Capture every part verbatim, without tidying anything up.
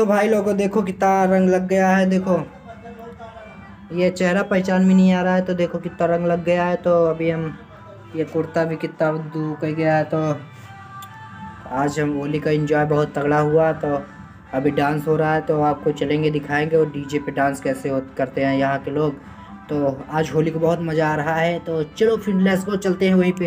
तो भाई लोगों देखो कितना रंग लग गया है। देखो ये चेहरा पहचान में नहीं आ रहा है, तो देखो कितना रंग लग गया है। तो अभी हम ये कुर्ता भी कितना दूर गया है। तो आज हम होली का एंजॉय बहुत तगड़ा हुआ। तो अभी डांस हो रहा है, तो आपको चलेंगे दिखाएंगे और डीजे पे डांस कैसे हो करते हैं यहाँ के लोग। तो आज होली को बहुत मज़ा आ रहा है। तो चलो फिर लेट्स गो, चलते हैं वहीं पे।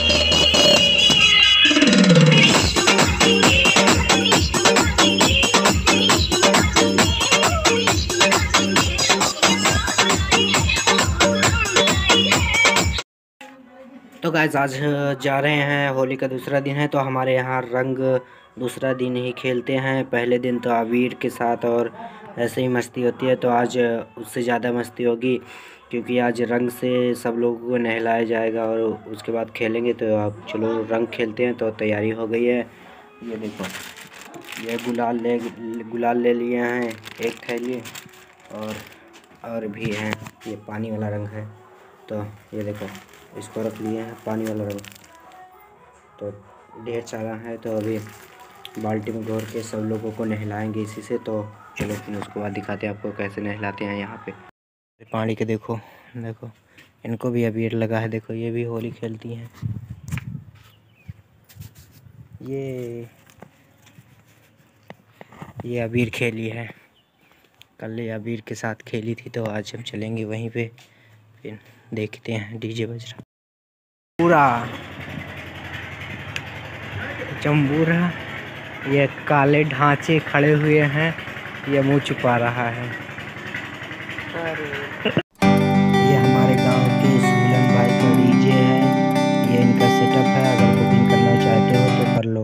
तो गाइस आज जा रहे हैं, होली का दूसरा दिन है। तो हमारे यहाँ रंग दूसरा दिन ही खेलते हैं। पहले दिन तो अबीर के साथ और ऐसे ही मस्ती होती है, तो आज उससे ज़्यादा मस्ती होगी, क्योंकि आज रंग से सब लोगों को नहलाया जाएगा और उसके बाद खेलेंगे। तो अब चलो रंग खेलते हैं। तो तैयारी हो गई है। ये देखो, ये गुलाल ले गुलाल ले लिए हैं एक थैली, और और भी हैं। ये पानी वाला रंग है, तो ये देखो इसको रख लिए हैं पानी वाला रंग। तो ढेर सारा है, तो अभी बाल्टी में घोर के सब लोगों को नहलाएंगे इसी से। तो चलो फिर उसके बाद दिखाते हैं आपको कैसे नहलाते हैं यहाँ पे। पानी के देखो देखो इनको भी अबीर लगा है। देखो ये भी होली खेलती हैं। ये ये अबीर खेली है, कल ये अबीर के साथ खेली थी। तो आज हम चलेंगे वहीं पे, फिर देखते हैं। डीजे बज रहा पूरा जम्बूरा। ये काले ढांचे खड़े हुए हैं, ये मुंह छुपा रहा है। ये हमारे गांव के सुमिलन भाई का डीजे है, ये इनका सेटअप है। अगर बुकिंग करना चाहते हो तो कर लो।